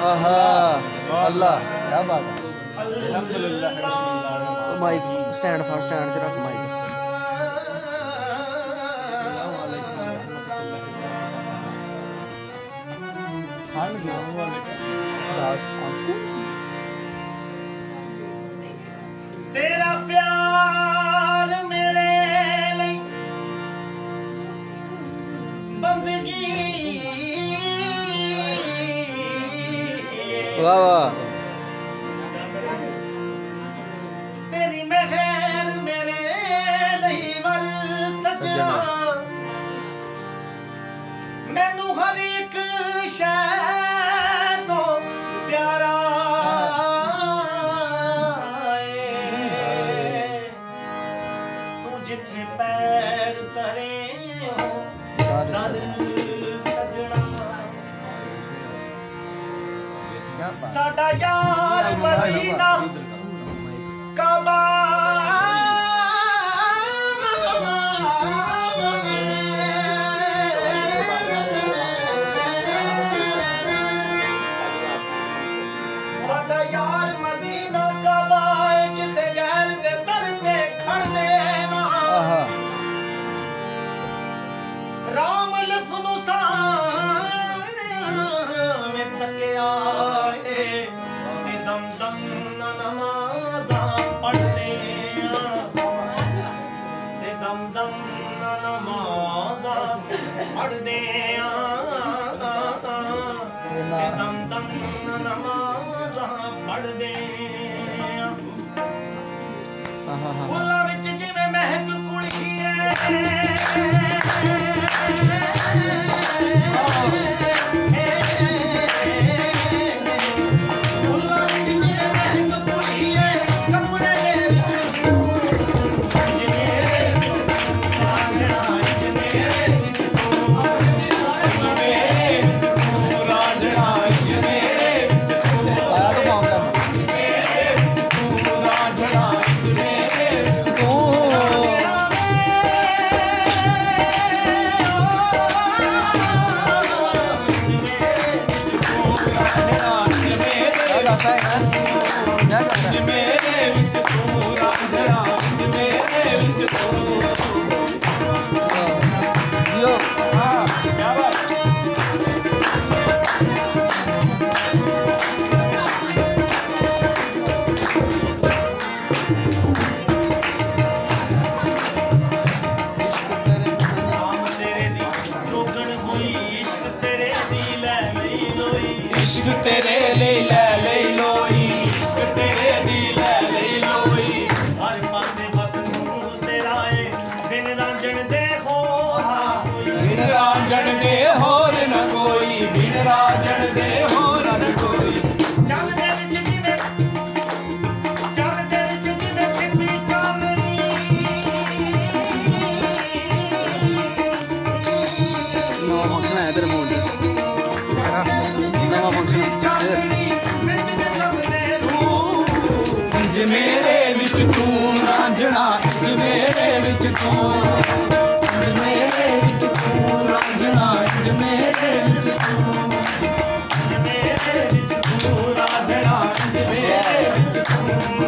अल्लाह क्या बात है। अल्हम्दुलिल्लाह। माइक स्टैंड फॉर स्टैंड च रख माइक। तेरा प्यार मेरे लिए बंदगी वाह वाह। तेरी मेहर मेरे लिए वर सजना मैनू हर एक शय तो प्यारा तू जिथे पैर तरे दर सजना साडा यार मदीना काबा साडा यार मदीना काबा किसे गैर दे दर ते खड़ देना राम लफनो में तकिया दम दम नमाज़ा पढ़ते दम दम नमाज़ा पढ़ते दम दम नमाज़ा पढ़ते फुल्लां विच जिवें महक कुड़ी इश्क तेरे ले लोई इश्क तेरे दी ले लोई हर पासे बस नूर तेरा है बिन रांझण दे होर बिन रांझण दे होर न कोई बिन रांझण दे होर न कोई चल दे विच जिवे छिपी चांदनी नवा फंक्शन है तेरे मूड नवा फंक्शन मेरे विच तू रांझणा मेरे विच तू मेरे विच तू रांझणा मेरे विच तू मेरे विच तू रांझणा मेरे विच तू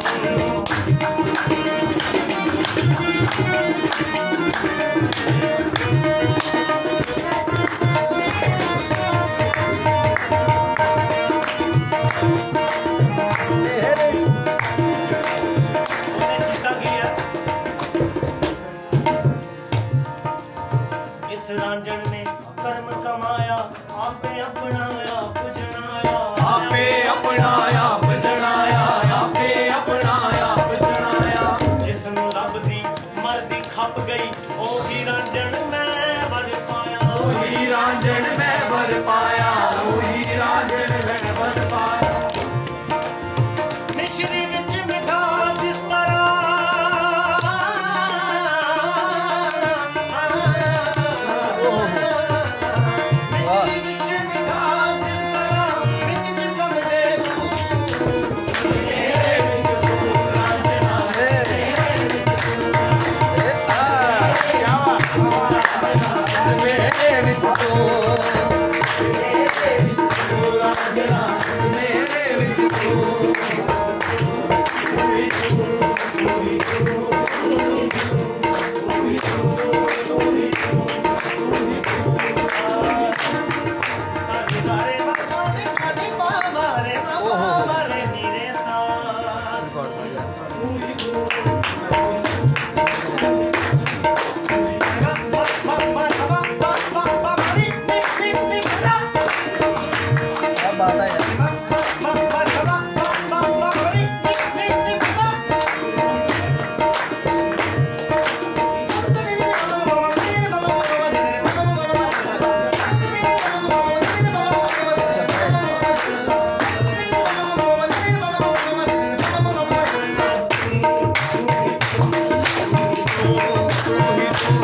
रांझण ने कर्म कमाया आपे अपनाया भजनाया आपे अपनाया भजनाया आपे अपनाया भजनाया जिसनु रब दी मर्दी खप गई ओ ही रांझण मैं वर पाया ओ ही रांझण मैं वर पाया ओ ही रांझण मैं वर पाया मिश्री विच मिठा जिस तरह Wow.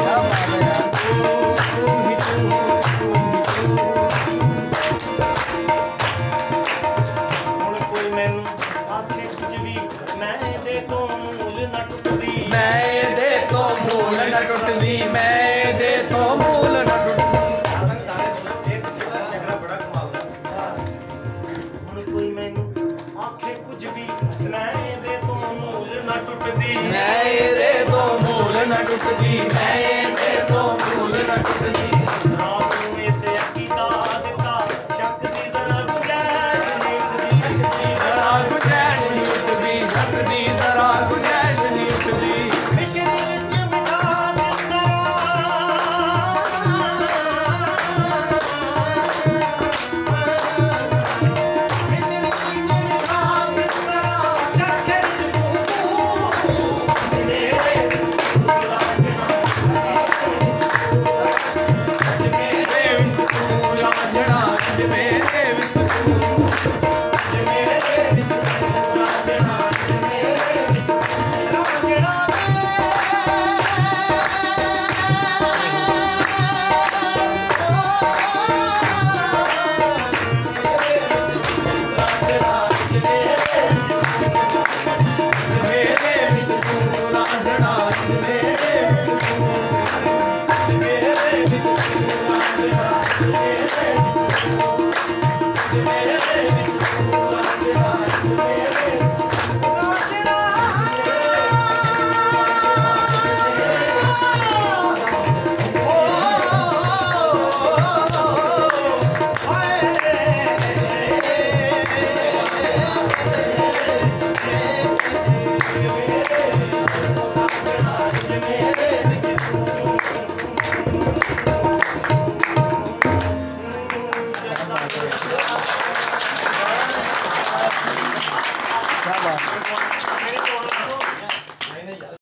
टुटदी मैं दे तो मूल न टुटदी। हुण कोई मैनू आखे कुछ भी मैं दे तो मूल न टुटदी। मैं दे तो मूल न टुटदी मैं दे तो मूल न टुटदी।